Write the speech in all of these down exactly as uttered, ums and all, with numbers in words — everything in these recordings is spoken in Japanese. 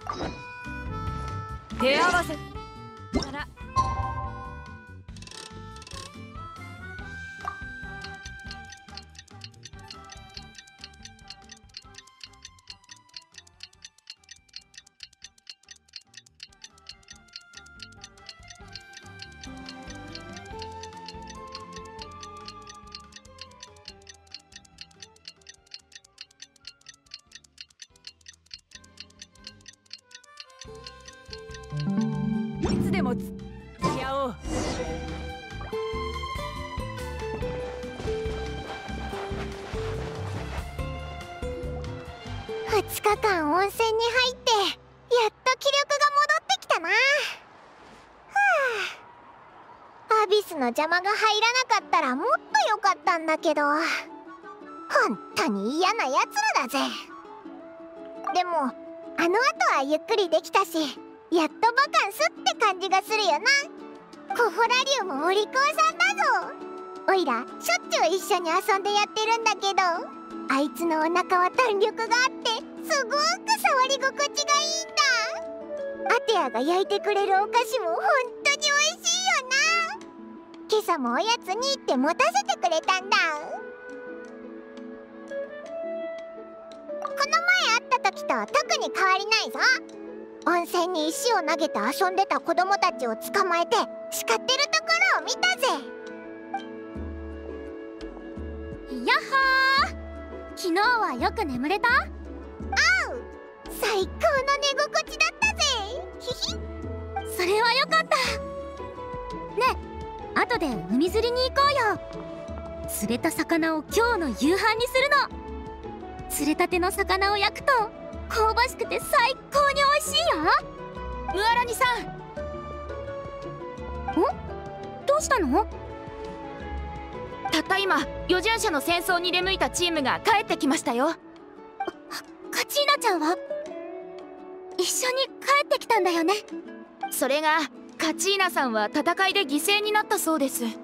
手合わせから。いつでもつき合おう。 ふつかかん温泉に入ってやっと気力が戻ってきたな。はあ、アビスの邪魔が入らなかったらもっと良かったんだけど、本当に嫌なやつらだぜ。でもあの後はゆっくりできたし、やっとバカンスって感じがするよな。コフォラリウムお利口さんだぞ。おいらしょっちゅう一緒に遊んでやってるんだけど、あいつのお腹は弾力があってすごく触り心地がいいんだ。アテアが焼いてくれるお菓子も本当に美味しいよな。今朝もおやつにって持たせてくれたんだ。この前会った時と特に変わりないぞ。温泉に石を投げて遊んでた子供たちを捕まえて叱ってるところを見たぜ。 やっはー、昨日はよく眠れた？ おう、最高の寝心地だったぜ。ひひ。 それはよかった。ねえ、後で海釣りに行こうよ。釣れた魚を今日の夕飯にするの。釣れたての魚を焼くと香ばしくて最高に美味しいよ。 ムアラニさん。 ん？どうしたの？ たった今予順者の戦争に出向いたチームが帰ってきましたよ。 カチーナちゃんは一緒に帰ってきたんだよね。 それがカチーナさんは戦いで犠牲になったそうです。でも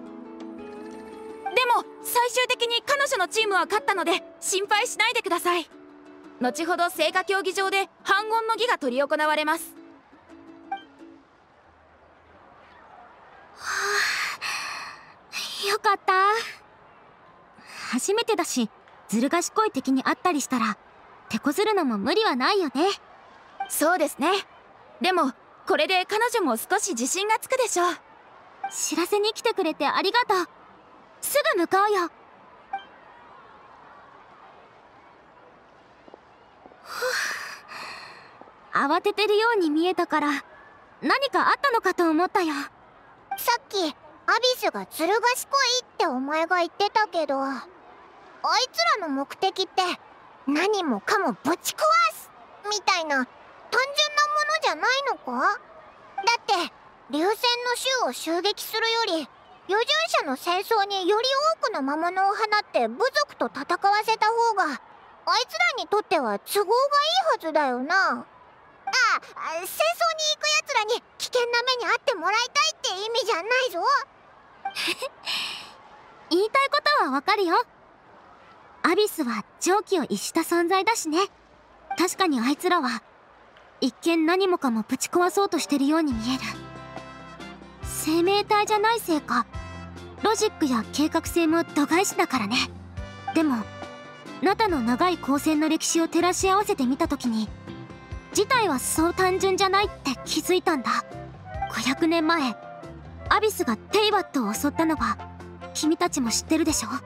最終的に彼女のチームは勝ったので心配しないでください。後ほど聖火競技場で反言の儀が執り行われます。 はあ、よかった。初めてだしずる賢い敵に会ったりしたら手こずるのも無理はないよね。 そうですね。でもこれで彼女も少し自信がつくでしょう。 知らせに来てくれてありがとう。すぐ向かうよ。慌ててるように見えたから何かあったのかと思ったよ。 さっきアビスがずる賢いってお前が言ってたけど、あいつらの目的って何もかもぶち壊すみたいな単純なものじゃないのか？だって流戦の衆を襲撃するより予順者の戦争により多くの魔物を放って部族と戦わせた方があいつらにとっては都合がいいはずだよな。ああ、戦争に行くやつらに危険な目に遭ってもらいたいって意味じゃないぞ。 言いたいことはわかるよ。アビスは常軌を逸した存在だしね。確かにあいつらは一見何もかもぶち壊そうとしてるように見える。生命体じゃないせいかロジックや計画性も度外視だからね。でもナタの長い光線の歴史を照らし合わせてみた時に事態はそう単純じゃないって気づいたんだ。ごひゃくねんまえアビスがテイバットを襲ったのは君たちも知ってるでしょ。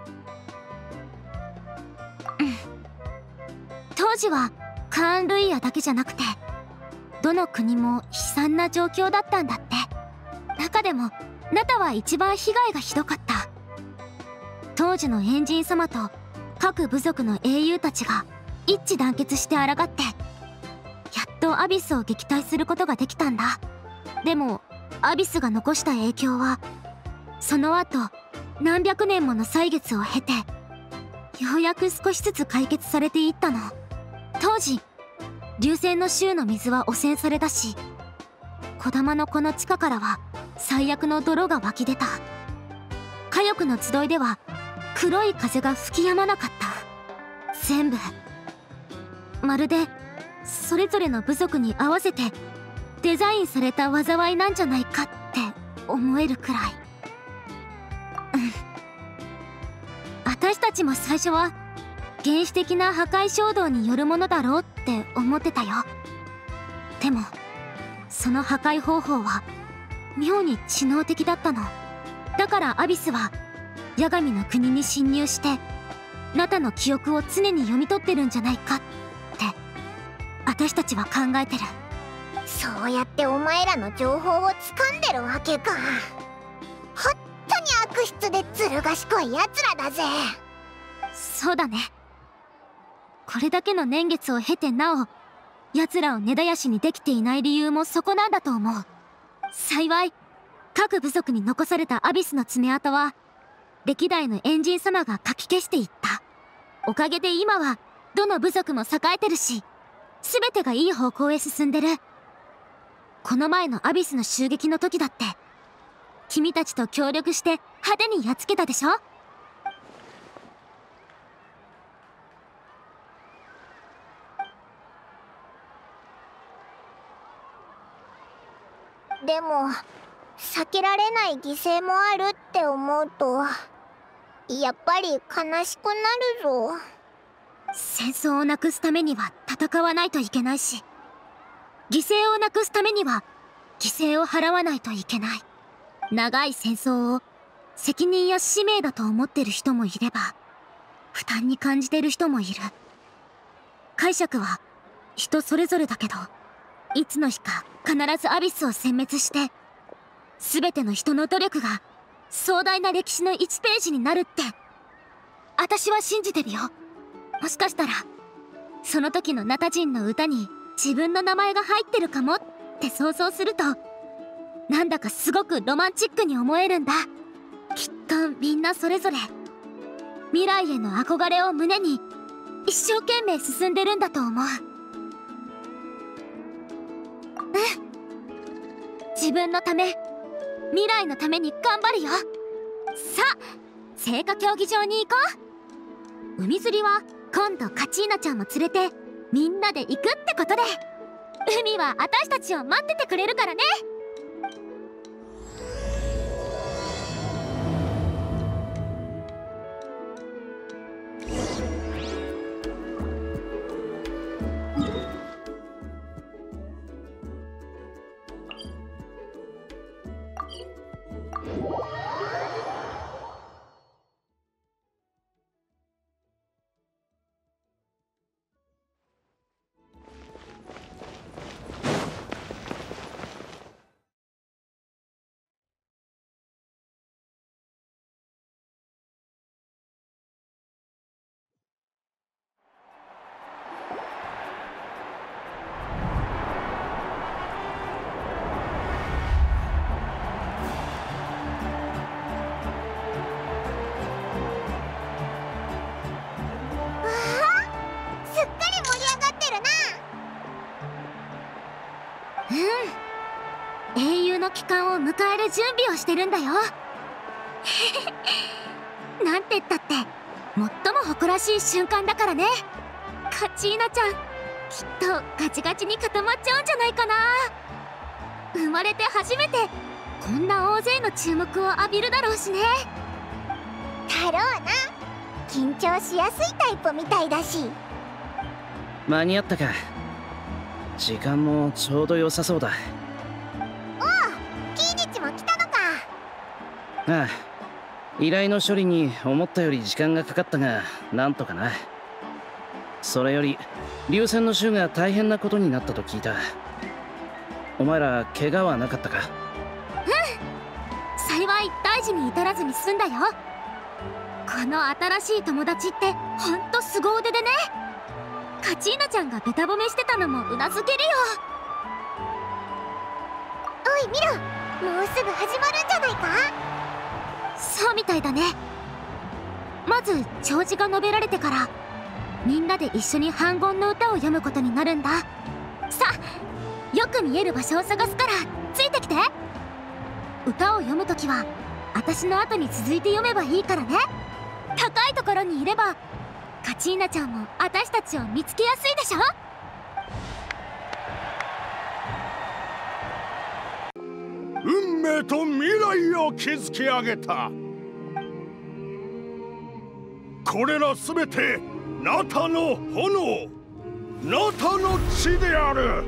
うん。当時はカーン・ルイヤだけじゃなくてどの国も悲惨な状況だったんだって。中でもナタは一番被害がひどかった。当時のエンジン様と各部族の英雄たちが一致団結して抗ってやっとアビスを撃退することができたんだ。でもアビスが残した影響はその後何百年もの歳月を経てようやく少しずつ解決されていったの。当時流星の州の水は汚染されたし小玉のこの地下からは最悪の泥が湧き出た。火翼の集いでは黒い風が吹き止まなかった。全部まるでそれぞれの部族に合わせてデザインされた災いなんじゃないかって思えるくらい。うん私たちも最初は原始的な破壊衝動によるものだろうって思ってたよ。でもその破壊方法は妙に知能的だったの。だからアビスは八神の国に侵入してナタの記憶を常に読み取ってるんじゃないかって私たちは考えてる。 そうやってお前らの情報を掴んでるわけか。本当に悪質でずる賢いやつらだぜ。 そうだね。これだけの年月を経てなお奴らを根絶やしにできていない理由もそこなんだと思う。幸い各部族に残されたアビスの爪痕は歴代のエンジン様がかき消していった。おかげで今はどの部族も栄えてるし全てがいい方向へ進んでる。この前のアビスの襲撃の時だって君たちと協力して派手にやっつけたでしょ。 でも避けられない犠牲もあるって思うとやっぱり悲しくなるぞ。 戦争をなくすためには戦わないといけないし犠牲をなくすためには犠牲を払わないといけない。長い戦争を責任や使命だと思ってる人もいれば負担に感じてる人もいる。解釈は人それぞれだけどいつの日か必ずアビスを殲滅して全ての人の努力が壮大な歴史のいちページになるって私は信じてるよ。もしかしたらその時のナタ人の歌に自分の名前が入ってるかもって想像するとなんだかすごくロマンチックに思えるんだ。きっとみんなそれぞれ未来への憧れを胸に一生懸命進んでるんだと思う。うん自分のため未来のために頑張るよ。さあ聖火競技場に行こう。海釣りは今度カチーナちゃんも連れてみんなで行くってことで海は私たちを待っててくれるからね。うん英雄の帰還を迎える準備をしてるんだよなんて言ったって最も誇らしい瞬間だからね。カチーナちゃんきっとガチガチに固まっちゃうんじゃないかな。生まれて初めてこんな大勢の注目を浴びるだろうしね。 だろうな。緊張しやすいタイプみたいだし。 間に合ったか。時間もちょうど良さそうだ。 おうキーニチも来たのか。 ああ依頼の処理に思ったより時間がかかったがなんとかな。それより流線の衆が大変なことになったと聞いた。お前ら怪我はなかったか。 うん幸い大事に至らずに済んだよ。この新しい友達ってほんと凄腕でね。カチーナちゃんがベタ褒めしてたのもうなずけるよ。 おい見ろもうすぐ始まるんじゃないか。 そうみたいだね。まず弔辞が述べられてからみんなで一緒に反言の歌を読むことになるんだ。さあよく見える場所を探すからついてきて。歌を読むときは私の後に続いて読めばいいからね。高いところにいればカチーナちゃんも私たちを見つけやすいでしょ。 運命と未来を築き上げた。これらすべてナタの炎、ナタの血である。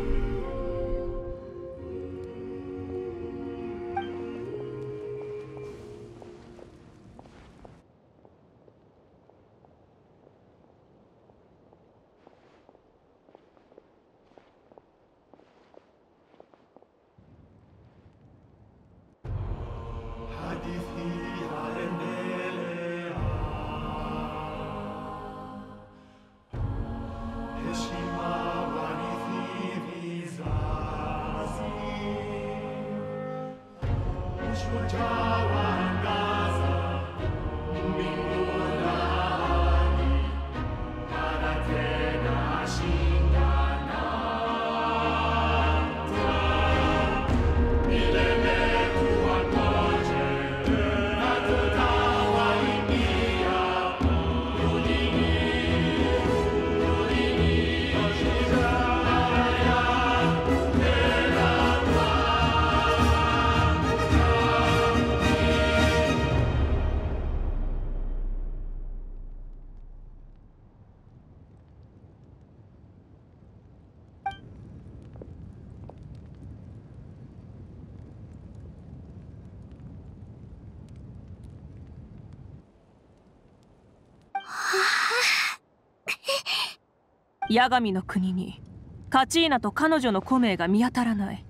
八神の国にカチーナと彼女のコメイが見当たらない。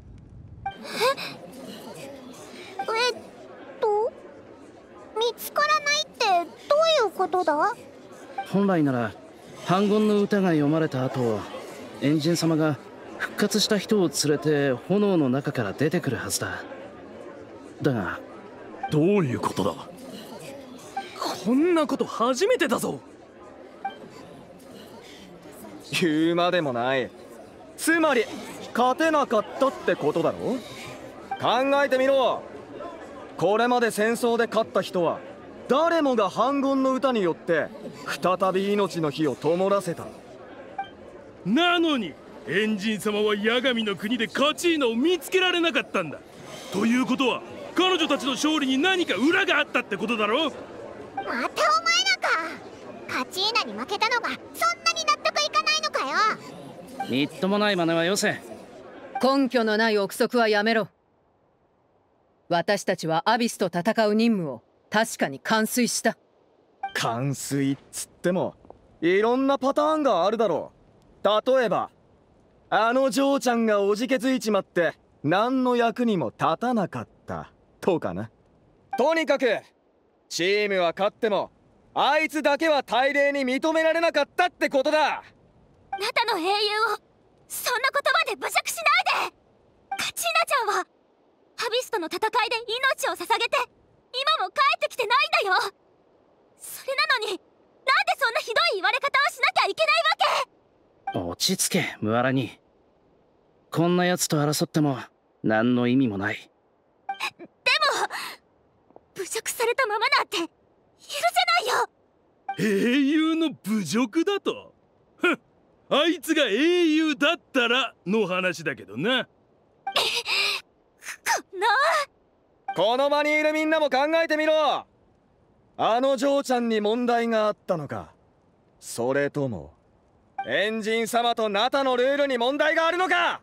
ええっと見つからないってどういうことだ？ 本来なら反言の歌が読まれた後、エンジン様が復活した人を連れて炎の中から出てくるはずだ。だがどういうことだ？こんなこと初めてだぞ。 言うまでもない。つまり勝てなかったってことだろ。考えてみろ。これまで戦争で勝った人は誰もが反言の歌によって再び命の火を灯らせた。 なのにエンジン様は八神の国でカチーナを見つけられなかったんだ。ということは彼女たちの勝利に何か裏があったってことだろ。 またお前らか。カチーナに負けたのがそんなに納得いかないのかよ。 みっともない真似はよせ。 根拠のない憶測はやめろ。私たちはアビスと戦う任務を確かに完遂した。 完遂っつってもいろんなパターンがあるだろう。例えばあの嬢ちゃんがおじけづいちまって何の役にも立たなかったとかな。とにかくチームは勝ってもあいつだけは大礼に認められなかったってことだ。 ナタの英雄をそんな言葉で侮辱しないで。カチーナちゃんはアビスとの戦いで命を捧げて今も帰ってきてないんだよ。それなのになんでそんなひどい言われ方をしなきゃいけないわけ。 落ち着けムアラニ。こんな奴と争っても何の意味もない。 でも侮辱されたままなんて許せないよ。 英雄の侮辱だと？ふん、あいつが英雄だったらの話だけどな。 この場にいるみんなも考えてみろ。あの嬢ちゃんに問題があったのか、それともエンジン様とナタのルールに問題があるのか。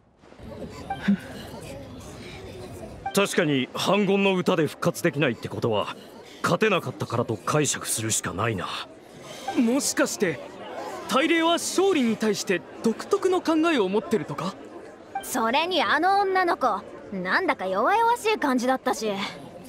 確かに反言の歌で復活できないってことは勝てなかったからと解釈するしかないな。 もしかして大礼は勝利に対して独特の考えを持ってるとか？ それにあの女の子なんだか弱々しい感じだったし。 オイラ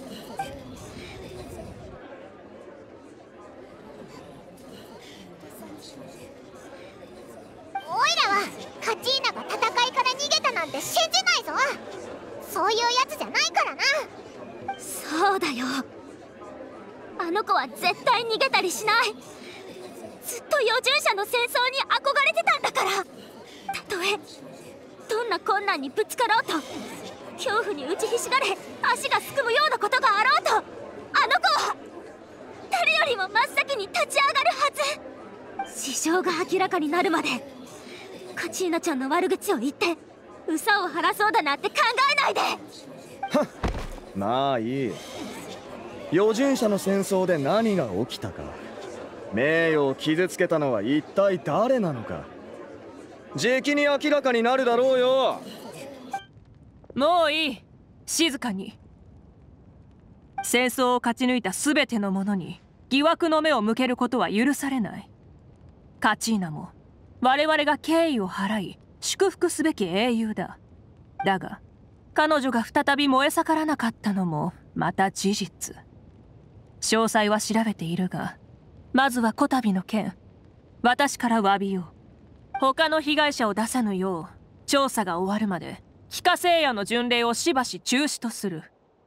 はカチーナが戦いから逃げたなんて信じないぞ。そういうやつじゃないからな。 そうだよ。あの子は絶対逃げたりしない。ずっと余従者の戦争に憧れてたんだから。たとえどんな困難にぶつかろうと恐怖に打ちひしがれ足がすくむようなことがあろうと、あの子は誰よりも真っ先に立ち上がるはず。事情が明らかになるまでカチーナちゃんの悪口を言って憂さを晴らそうだなんて考えないで。 まあいい。預順者の戦争で何が起きたか、名誉を傷つけたのは一体誰なのか、じきに明らかになるだろうよ。 もういい。静かに。戦争を勝ち抜いた全ての者に疑惑の目を向けることは許されない。カチーナも我々が敬意を払い祝福すべき英雄だ。だが彼女が再び燃え盛らなかったのもまた事実。詳細は調べているが、まずはこたびの件、私から詫びよう。他の被害者を出さぬよう調査が終わるまで帰化聖夜の巡礼をしばし中止とする。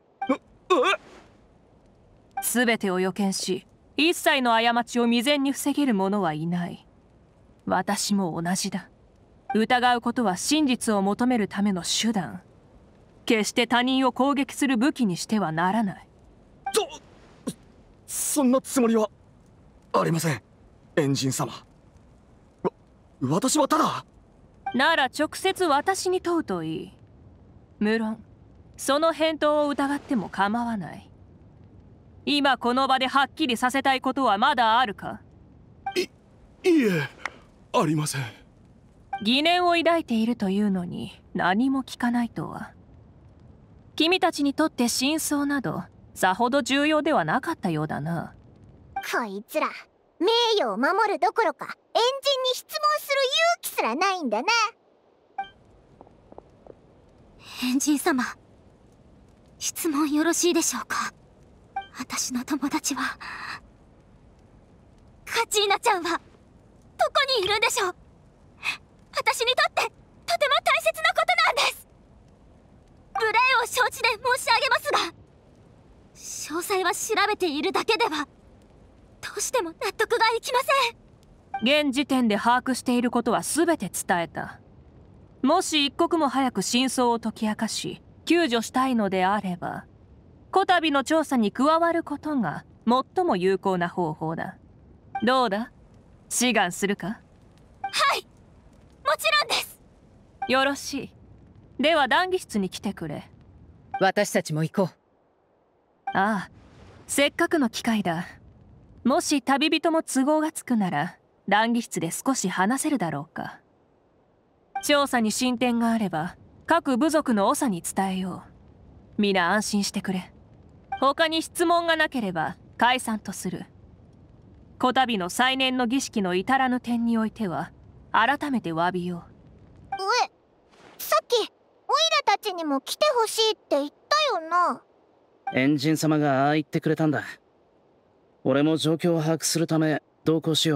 全てを予見し一切の過ちを未然に防げる者はいない。私も同じだ。疑うことは真実を求めるための手段。決して他人を攻撃する武器にしてはならない。 とそんなつもりはありません、エンジン様。わ私はただ。 なら直接私に問うといい。無論その返答を疑っても構わない。今この場ではっきりさせたいことはまだあるか？ いいえ、ありません。 疑念を抱いているというのに何も聞かないとは。君たちにとって真相などさほど重要ではなかったようだな。 こいつら名誉を守るどころかエンジンに質問する勇気すらないんだな。 エンジン様、質問よろしいでしょうか。私の友達は、カチーナちゃんはどこにいるんでしょう。私にとってとても大切なことなんです。無礼を承知で申し上げますが、詳細は調べているだけではどうしても納得がいきません。現時点で把握していることは全て伝えた。もし一刻も早く真相を解き明かし救助したいのであれば、こたびの調査に加わることが最も有効な方法だ。どうだ、志願するか？ はい、もちろんです。 よろしい。では談義室に来てくれ。 私たちも行こう。 ああ、せっかくの機会だ。もし旅人も都合がつくなら談義室で少し話せるだろうか。調査に進展があれば各部族の長に伝えよう。皆安心してくれ。他に質問がなければ解散とする。こたびの再燃の儀式の至らぬ点においては改めて詫びよう。 え、さっきオイラたちにも来てほしいって言ったよな。 エンジン様がああ言ってくれたんだ。俺も状況を把握するため同行しよう。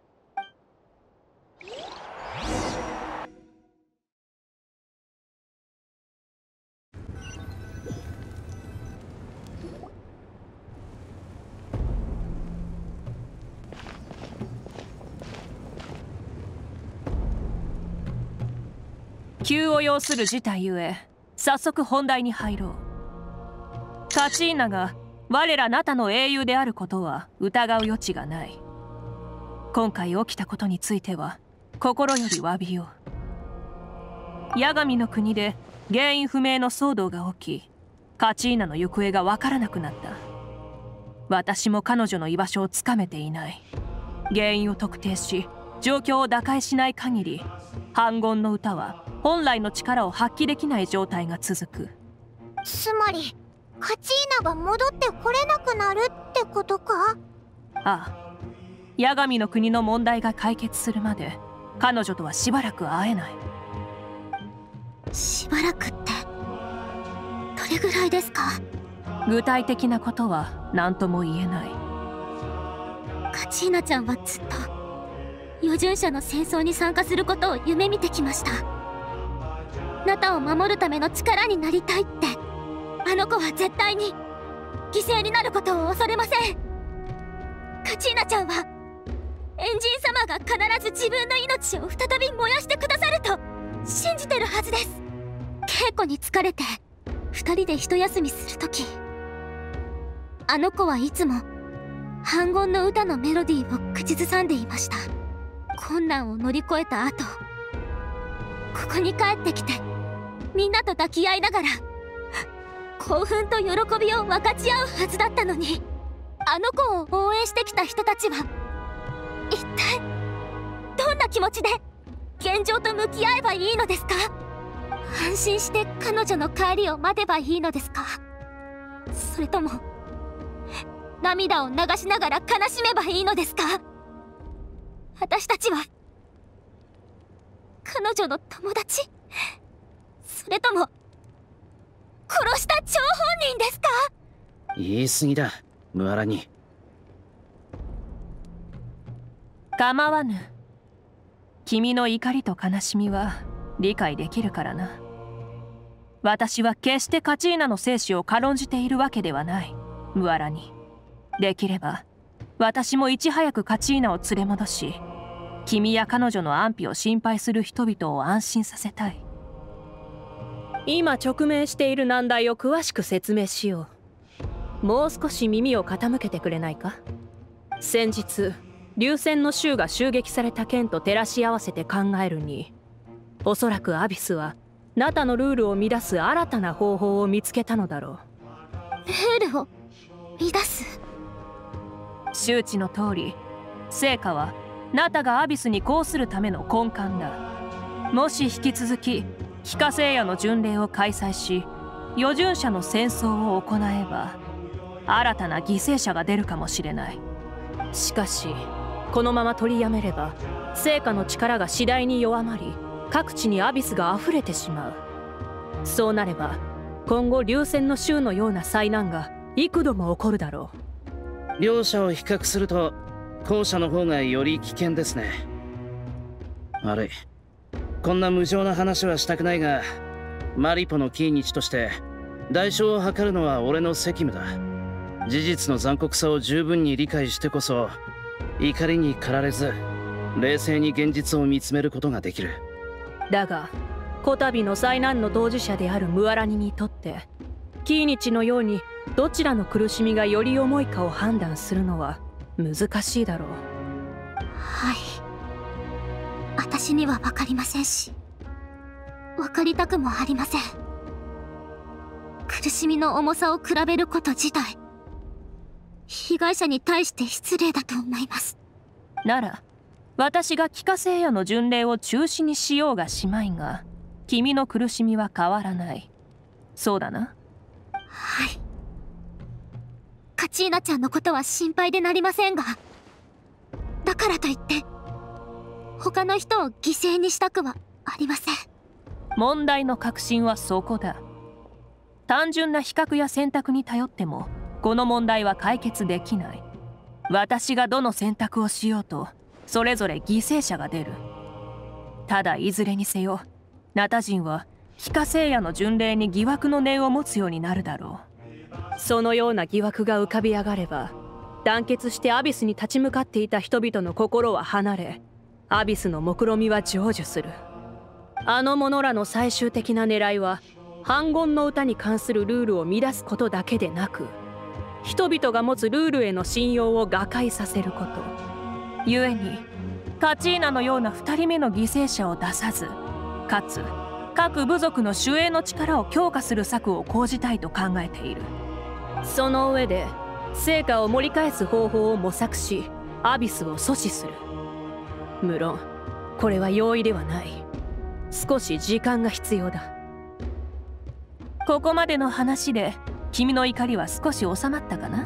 急を要する事態ゆえ早速本題に入ろう。カチーナが我らナタの英雄であることは疑う余地がない。今回起きたことについては心より詫びよう。八神の国で原因不明の騒動が起き、カチーナの行方が分からなくなった。私も彼女の居場所をつかめていない。原因を特定し状況を打開しない限り、反言の歌は本来の力を発揮できない状態が続く。 つまりカチーナが戻ってこれなくなるってことか？ ああ、八神の国の問題が解決するまで彼女とはしばらく会えない。 しばらくってどれぐらいですか？ 具体的なことは何とも言えない。 カチーナちゃんはずっと預順者の戦争に参加することを夢見てきました。ナタを守るための力になりたいって。あの子は絶対に犠牲になることを恐れません。カチーナちゃんはエンジン様が必ず自分の命を再び燃やしてくださると信じてるはずです。稽古に疲れて二人で一休みするとき、あの子はいつも反言の歌のメロディーを口ずさんでいました。困難を乗り越えた後、ここに帰ってきてみんなと抱き合いながら興奮と喜びを分かち合うはずだったのに、あの子を応援してきた人たちは一体どんな気持ちで現状と向き合えばいいのですか？安心して彼女の帰りを待てばいいのですか？それとも涙を流しながら悲しめばいいのですか？私たちは彼女の友達、それとも殺した張本人ですか？ 言い過ぎだ、ムアラニ。 構わぬ。君の怒りと悲しみは理解できるからな。私は決してカチーナの生死を軽んじているわけではない、ムアラニ。できれば私もいち早くカチーナを連れ戻し、君や彼女の安否を心配する人々を安心させたい。今直面している難題を詳しく説明しよう。もう少し耳を傾けてくれないか？先日流戦の衆が襲撃された件と照らし合わせて考えるに、おそらくアビスはナタのルールを乱す新たな方法を見つけたのだろう。 ルールを乱す？ 周知の通り、成果はナタがアビスに抗するための根幹だ。もし引き続き帰化聖夜の巡礼を開催し、余順者の戦争を行えば新たな犠牲者が出るかもしれない。しかしこのまま取りやめれば成果の力が次第に弱まり、各地にアビスが溢れてしまう。そうなれば今後流戦の衆のような災難が幾度も起こるだろう。両者を比較すると後者の方がより危険ですね。悪い、こんな無情な話はしたくないが、マリポのキーニチとして代償を図るのは俺の責務だ。事実の残酷さを十分に理解してこそ、怒りに駆られず冷静に現実を見つめることができる。 だがこたびの災難の当事者であるムアラニにとって、キーニチのようにどちらの苦しみがより重いかを判断するのは難しいだろう。 はい、私には分かりませんし、分かりたくもありません。苦しみの重さを比べること自体、被害者に対して失礼だと思います。 なら私が帰化聖夜の巡礼を中止にしようがしまいが、君の苦しみは変わらない。そうだな。 はい。カチーナちゃんのことは心配でなりませんが、だからといって他の人を犠牲にしたくはありません。 問題の核心はそこだ。単純な比較や選択に頼ってもこの問題は解決できない。私がどの選択をしようとそれぞれ犠牲者が出る。ただいずれにせよナタ人は帰化聖夜の巡礼に疑惑の念を持つようになるだろう。そのような疑惑が浮かび上がれば、団結してアビスに立ち向かっていた人々の心は離れ、アビスの目論見は成就する。あの者らの最終的な狙いは反言の歌に関するルールを乱すことだけでなく、人々が持つルールへの信用を瓦解させること。故にカチーナのようなふたりめの犠牲者を出さず、かつ各部族の守衛の力を強化する策を講じたいと考えている。その上で成果を盛り返す方法を模索し、アビスを阻止する。無論これは容易ではない。少し時間が必要だ。ここまでの話で君の怒りは少し収まったかな？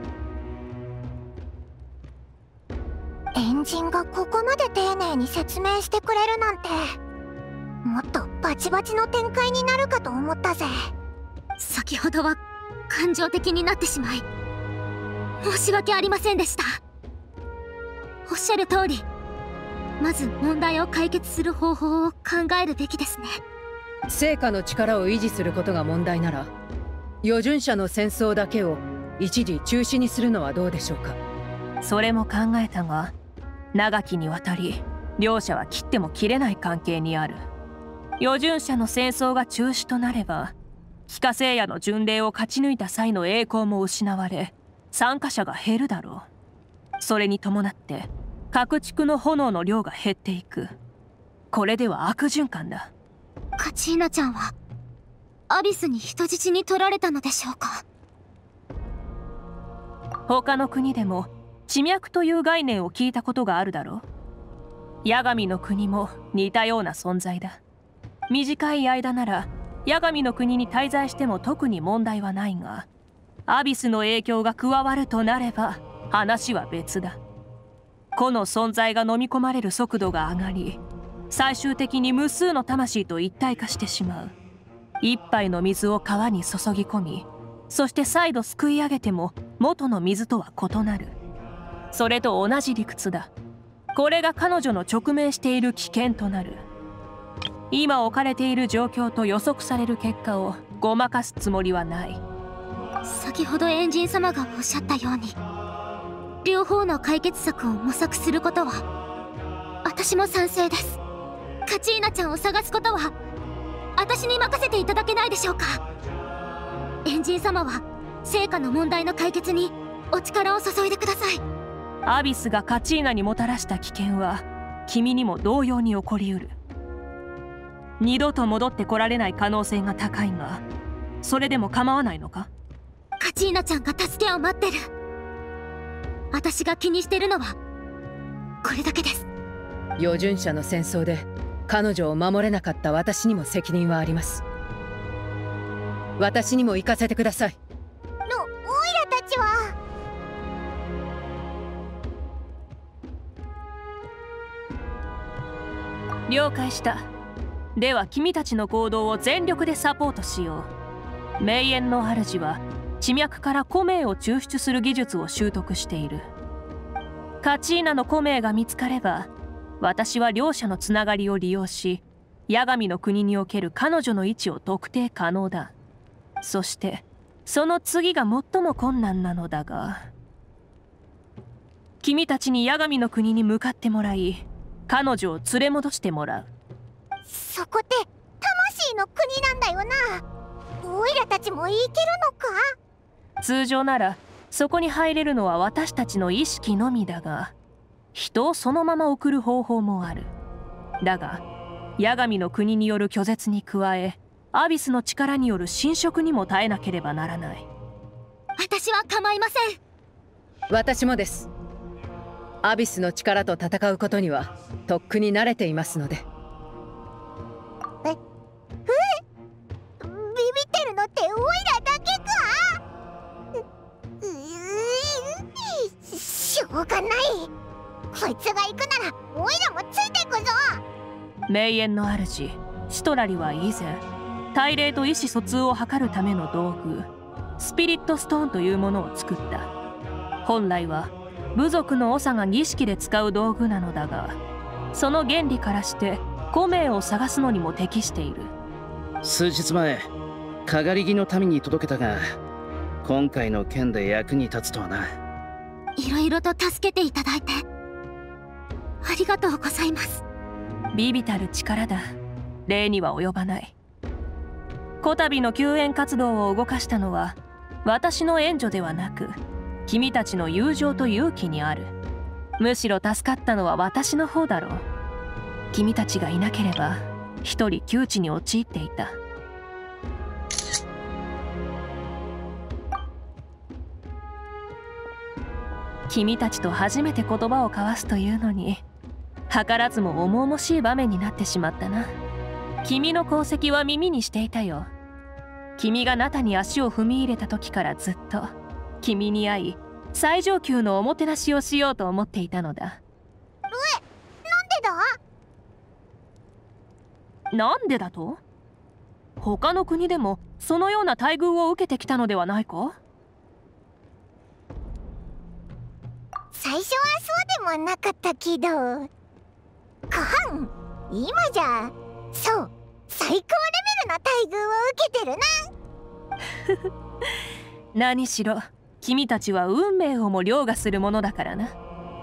エンジンがここまで丁寧に説明してくれるなんて、もっとバチバチの展開になるかと思ったぜ。 先ほどは感情的になってしまい申し訳ありませんでした。おっしゃる通り、まず問題を解決する方法を考えるべきですね。 成果の力を維持することが問題なら、余順者の戦争だけを一時中止にするのはどうでしょうか。 それも考えたが、長きにわたり両者は切っても切れない関係にある。余順者の戦争が中止となれば、帰化聖夜の巡礼を勝ち抜いた際の栄光も失われ、参加者が減るだろう。それに伴って各地区の炎の量が減っていく。これでは悪循環だ。 カチーナちゃんはアビスに人質に取られたのでしょうか。 他の国でも地脈という概念を聞いたことがあるだろう。八神の国も似たような存在だ。短い間なら八神の国に滞在しても特に問題はないが、アビスの影響が加わるとなれば話は別だ。個の存在が飲み込まれる速度が上がり、最終的に無数の魂と一体化してしまう。一杯の水を川に注ぎ込み、そして再度すくい上げても元の水とは異なる。それと同じ理屈だ。これが彼女の直面している危険となる。今置かれている状況と予測される結果をごまかすつもりはない。 先ほどエンジン様がおっしゃったように、両方の解決策を模索することは私も賛成です。カチーナちゃんを探すことは私に任せていただけないでしょうか。エンジン様は聖火の問題の解決にお力を注いでください。 アビスがカチーナにもたらした危険は君にも同様に起こりうる。二度と戻ってこられない可能性が高いが、それでも構わないのか。 カチーナちゃんが助けを待ってる。私が気にしてるのはこれだけです。 余順者の戦争で彼女を守れなかった私にも責任はあります。私にも行かせてください。 の、オイラたちは。 了解した。では君たちの行動を全力でサポートしよう。名園の主は地脈から古名を抽出する技術を習得している。カチーナの古名が見つかれば、私は両者のつながりを利用し、八神の国における彼女の位置を特定可能だ。そしてその次が最も困難なのだが、君たちに八神の国に向かってもらい、彼女を連れ戻してもらう。 そこって魂の国なんだよな。オイラたちも行けるのか。 通常ならそこに入れるのは私たちの意識のみだが、人をそのまま送る方法もある。だが八神の国による拒絶に加え、アビスの力による侵食にも耐えなければならない。 私は構いません。 私もです。アビスの力と戦うことにはとっくに慣れていますので。 え、え、ビビってるのってオイラだけか。う、う、しょうがない。こいつが行くならオイラもついてくぞ。 名園の主シトラリは以前、大霊と意思疎通を図るための道具スピリットストーンというものを作った。本来は部族の長が儀式で使う道具なのだが、その原理からして古名を探すのにも適している。 数日前かがり木の民に届けたが、今回の件で役に立つとはな。 いろいろと助けていただいてありがとうございます。 微々たる力だ。礼には及ばない。こたびの救援活動を動かしたのは私の援助ではなく、君たちの友情と勇気にある。むしろ助かったのは私の方だろう。君たちがいなければ一人窮地に陥っていた。君たちと初めて言葉を交わすというのに、図らずも重々しい場面になってしまったな。君の功績は耳にしていたよ。君がナタに足を踏み入れた時からずっと君に会い、最上級のおもてなしをしようと思っていたのだ。 え、なんでだ？なんでだと？他の国でもそのような待遇を受けてきたのではないか？ 最初はそうでもなかったけど、かはん、今じゃそう最高レベルな待遇を受けてるな。 何しろ君たちは運命をも凌駕するものだからな。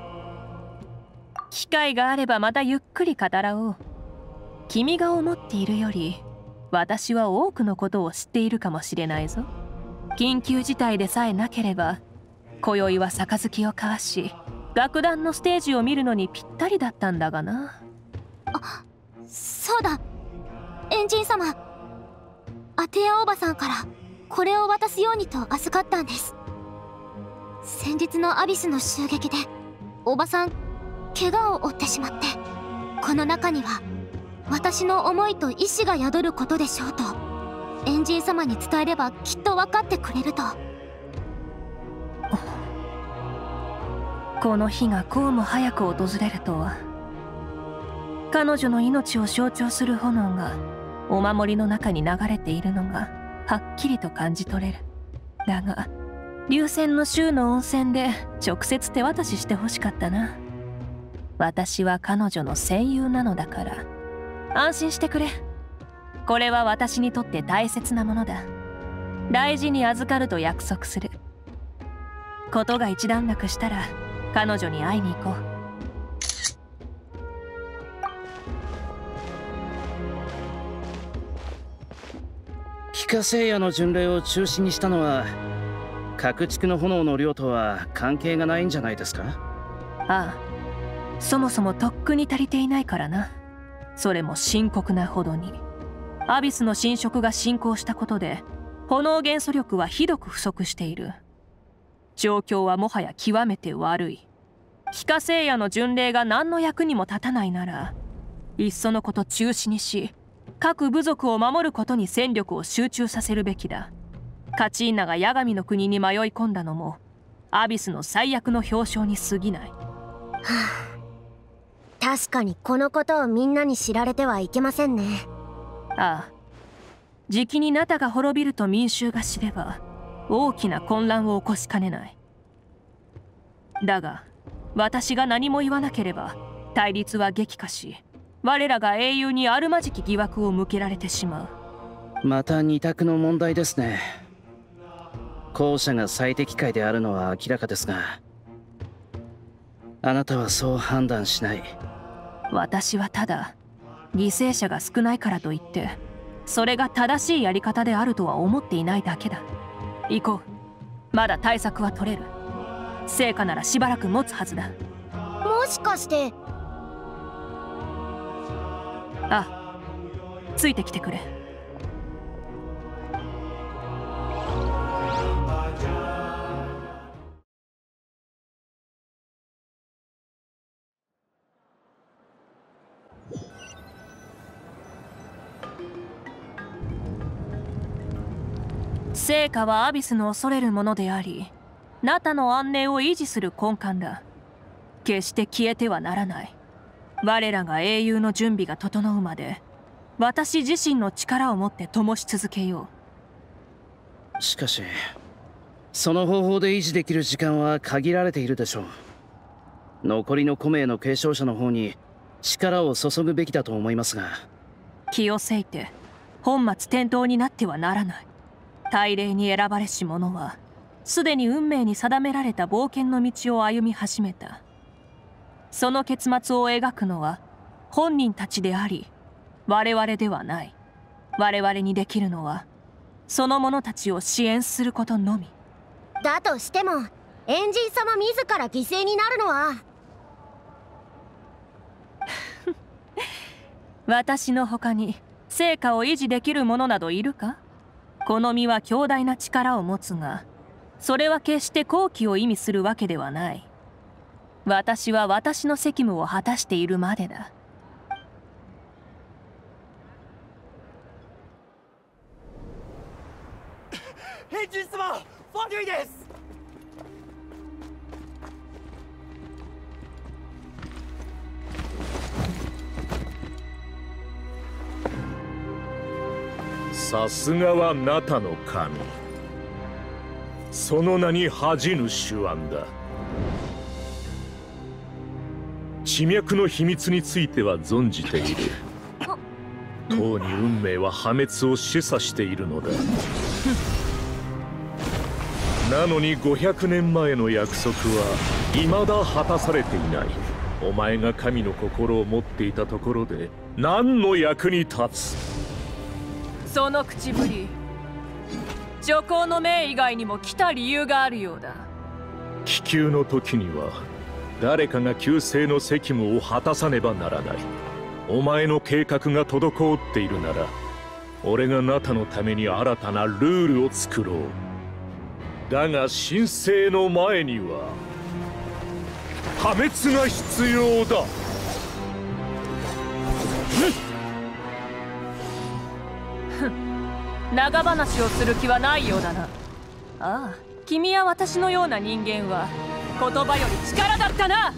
機会があればまたゆっくり語らおう。君が思っているより私は多くのことを知っているかもしれないぞ。緊急事態でさえなければ今宵は杯を交わし、楽団のステージを見るのにぴったりだったんだがな。 あ、そうだ、エンジン様。 アテアおばさんからこれを渡すようにと預かったんです。先日のアビスの襲撃でおばさん怪我を負ってしまって、この中には私の思いと意志が宿ることでしょうと、エンジン様に伝えればきっと分かってくれると。 この日がこうも早く訪れるとは。彼女の命を象徴する炎がお守りの中に流れているのがはっきりと感じ取れる。だが流泉の州の温泉で直接手渡ししてほしかったな。私は彼女の戦友なのだから。安心してくれ。これは私にとって大切なものだ。大事に預かると約束する。ことが一段落したら彼女に会いに行こう。 帰化聖夜の巡礼を中止にしたのは各地区の炎の量とは関係がないんじゃないですか？ ああ、そもそもとっくに足りていないからな。それも深刻なほどに。アビスの侵食が進行したことで炎元素力はひどく不足している。状況はもはや極めて悪い。帰化聖夜の巡礼が何の役にも立たないなら、いっそのこと中止にし、各部族を守ることに戦力を集中させるべきだ。カチーナが八神の国に迷い込んだのもアビスの最悪の表彰に過ぎない。 はあ、確かにこのことをみんなに知られてはいけませんね。 ああ、じきにナタが滅びると民衆が知れば大きな混乱を起こしかねない。だが私が何も言わなければ対立は激化し、我らが英雄にあるまじき疑惑を向けられてしまう。また二択の問題ですね。後者が最適解であるのは明らかですが、あなたはそう判断しない。 私はただ犠牲者が少ないからといってそれが正しいやり方であるとは思っていないだけだ。行こう。まだ対策は取れる。成果ならしばらく持つはずだ。 もしかして。 あ、ついてきてくれ。成果はアビスの恐れるものであり、ナタの安寧を維持する根幹だ。決して消えてはならない。我らが英雄の準備が整うまで私自身の力を持って灯し続けよう。しかしその方法で維持できる時間は限られているでしょう。残りの古名の継承者の方に力を注ぐべきだと思いますが。 気をせいて本末転倒になってはならない。大礼に選ばれし者はすでに運命に定められた冒険の道を歩み始めた。その結末を描くのは本人たちであり我々ではない。我々にできるのはその者たちを支援することのみ。 だとしてもエンジン様自ら犠牲になるのは私の他に成果を維持できる者などいるか？この身は強大な力を持つが、それは決して好機を意味するわけではない。私は私の責務を果たしているまでだ。 エンジン様、ファデュイです。 さすがはナタの神。その名に恥じぬ手腕だ。地脈の秘密については存じている。とうに運命は破滅を示唆しているのだ。なのにごひゃくねんまえの約束は未だ果たされていない。お前が神の心を持っていたところで何の役に立つ？ その口ぶり、女皇の命以外にも来た理由があるようだ。 気球の時には誰かが救世の責務を果たさねばならない。お前の計画が滞っているなら俺がナタのために新たなルールを作ろう。だが神聖の前には破滅が必要だ。 長話をする気はないようだな。ああ、君や私のような人間は言葉より力だったな。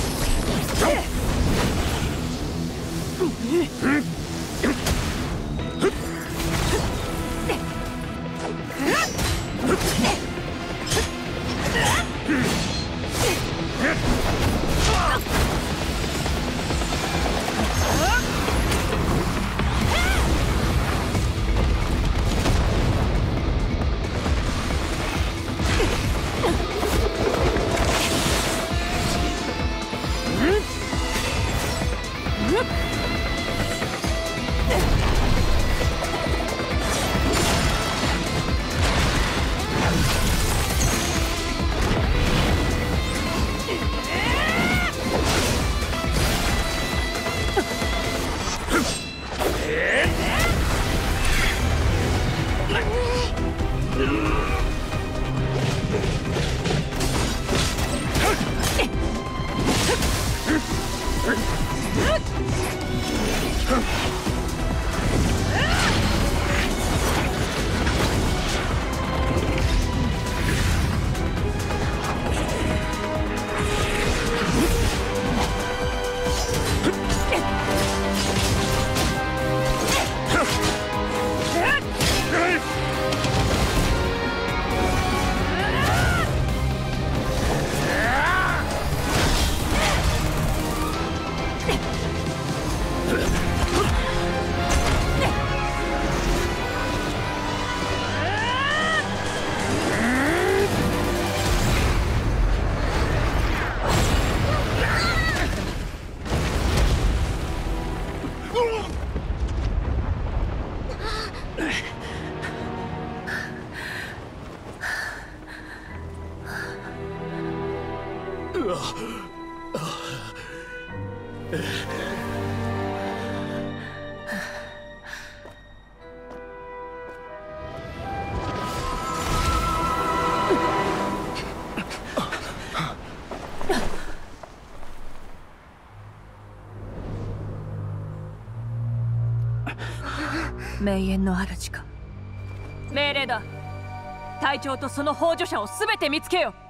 名園の主か。命令だ。隊長とその幇助者を全て見つけよ。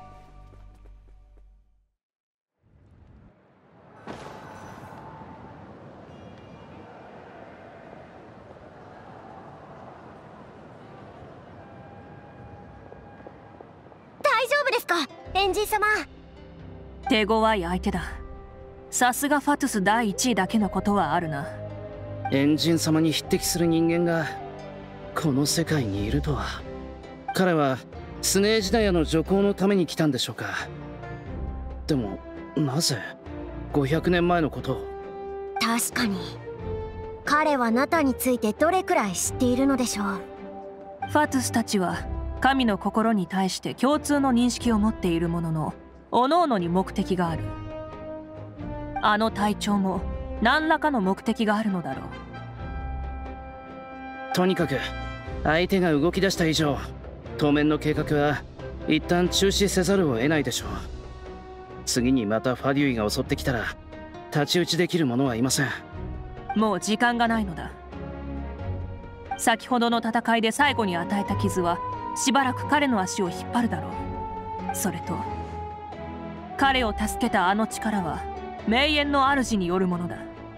大丈夫ですか、エンジン様。 手強い相手だ。さすがファトゥス第一位だけのことはあるな。 エンジン様に匹敵する人間がこの世界にいるとは。彼はスネージダヤの助行のために来たんでしょうか。でもなぜごひゃくねんまえのことを。 確かに彼はナタについてどれくらい知っているのでしょう。 ファトゥスたちは神の心に対して共通の認識を持っているものの、各々に目的がある。あの隊長も何らかの目的があるのだろう。 とにかく相手が動き出した以上、当面の計画は一旦中止せざるを得ないでしょう。次にまたファデュイが襲ってきたら太刀打ちできる者はいません。 もう時間がないのだ。先ほどの戦いで最後に与えた傷はしばらく彼の足を引っ張るだろう。それと彼を助けたあの力は名園の主によるものだ。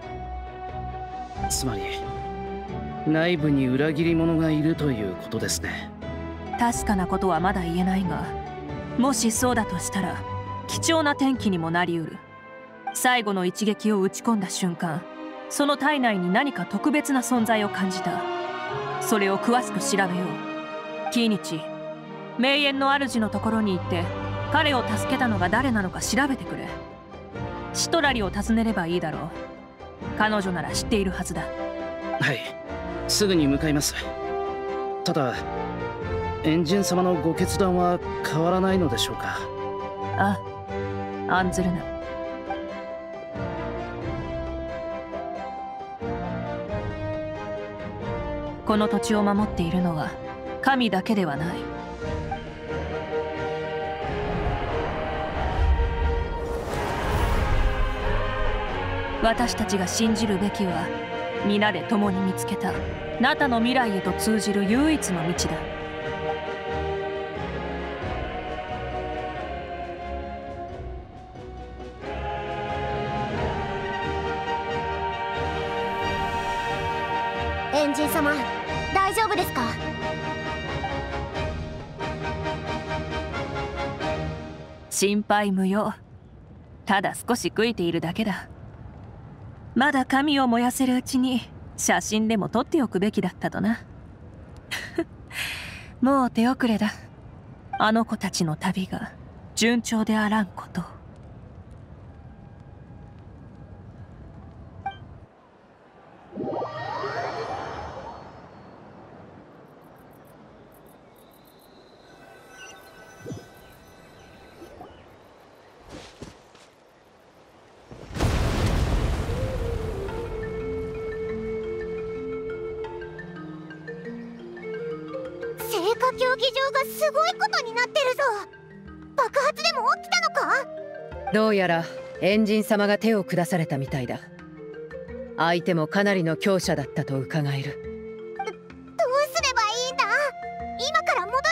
つまり内部に裏切り者がいるということですね。 確かなことはまだ言えないが、もしそうだとしたら貴重な転機にもなりうる。最後の一撃を打ち込んだ瞬間、その体内に何か特別な存在を感じた。それを詳しく調べよう。キーニチ、名園の主のところに行って彼を助けたのが誰なのか調べてくれ。シトラリを訪ねればいいだろう。彼女なら知っているはずだ。 はい、すぐに向かいます。ただエンジン様のご決断は変わらないのでしょうか。 ああ、案ずるな。 この土地を守っているのは神だけではない。私たちが信じるべきは、皆で共に見つけたナタの未来へと通じる唯一の道だ。 エンジン様、大丈夫ですか？ 心配無用。ただ少し悔いているだけだ。まだ髪を燃やせるうちに写真でも撮っておくべきだったとな。もう手遅れだ。あの子たちの旅が順調であらんこと。 聖火競技場がすごいことになってるぞ。爆発でも起きたのか？ どうやらエンジン様が手を下されたみたいだ。相手もかなりの強者だったと伺える。 どうすればいいんだ？今から戻る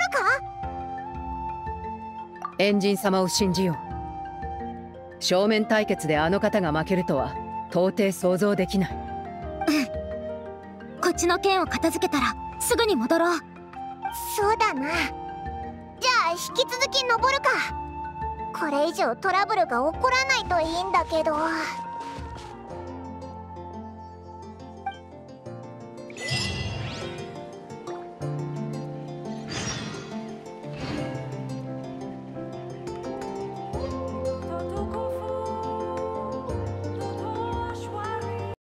か？ エンジン様を信じよう。正面対決であの方が負けるとは到底想像できない。 こっちの剣を片付けたらすぐに戻ろう。 そうだな。じゃあ引き続き登るか。これ以上トラブルが起こらないといいんだけど。